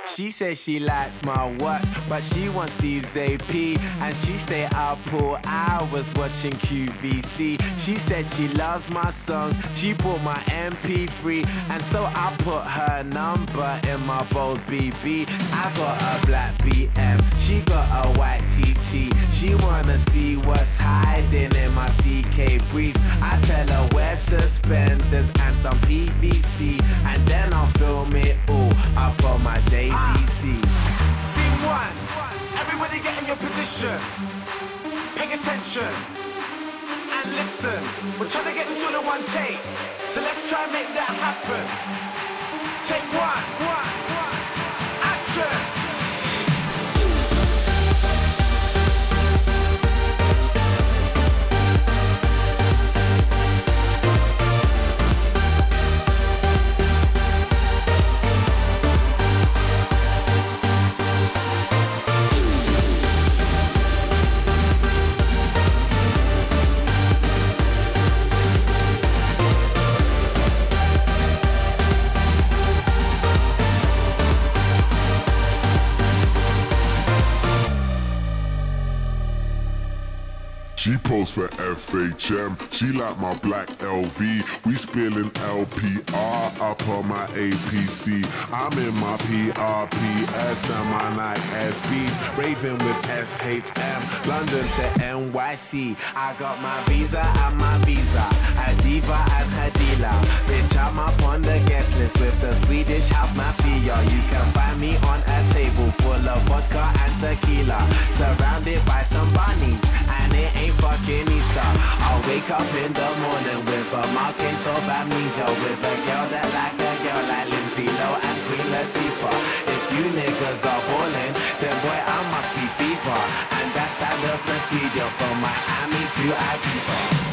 She says she likes my watch, but she wants Steve's AP. And she stay up all hours watching QVC. She said she loves my songs, she bought my MP3. And so I put her number in my bold BB. I got a black BM, she got a white TT. She wanna see what's hiding in my CK briefs. I tell her wear suspenders and some PVC, and then I'll film it all up on my JVC. Scene one, everybody get in your position. Pay attention and listen. We're trying to get this all in one take, so let's try and make that happen. Take one, action. She posed for FHM, she like my black LV. We spilling LPR up on my APC. I'm in my PRPS and my Nike SBs, raving with SHM, London to NYC. I got my visa and my visa, a diva and her dealer. Bitch, I'm up on the guest list with the Swedish house mafia. You can find me on a table full of vodka and tequila, surrounded by some bunnies, and it ain't fucking Easter. I'll wake up in the morning with a markings of amnesia, with a girl that like a girl like Lindsay Lohan and Queen Latifah. If you niggas are ballin', then boy I must be FIFA, and that's standard procedure from Miami to Ibiza.